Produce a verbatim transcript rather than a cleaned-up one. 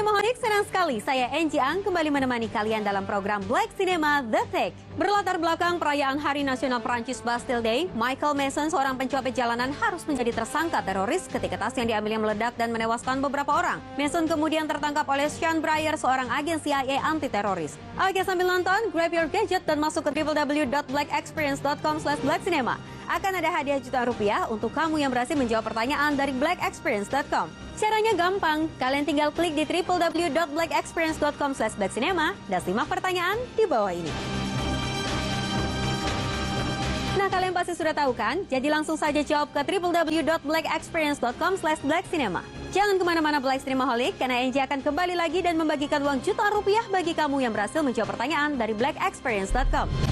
Cinemaholic, senang sekali saya Angie Ang kembali menemani kalian dalam program Black Cinema The Take. Berlatar belakang perayaan Hari Nasional Prancis Bastille Day, Michael Masson, seorang pencopet jalanan, harus menjadi tersangka teroris ketika tas yang diambilnya meledak dan menewaskan beberapa orang. Masson kemudian tertangkap oleh Sean Breyer, seorang agen C I A anti-teroris. Oke, sambil nonton, grab your gadget dan masuk ke w w w dot black experience dot com slash black cinema. Akan ada hadiah jutaan rupiah untuk kamu yang berhasil menjawab pertanyaan dari black experience dot com. Caranya gampang, kalian tinggal klik di w w w dot black experience dot com slash black cinema dan simak pertanyaan di bawah ini. Nah, kalian pasti sudah tahu kan? Jadi langsung saja jawab ke w w w dot black experience dot com slash black cinema. Jangan kemana-mana Black Cinemaholic, karena Angie akan kembali lagi dan membagikan uang jutaan rupiah bagi kamu yang berhasil menjawab pertanyaan dari black experience dot com.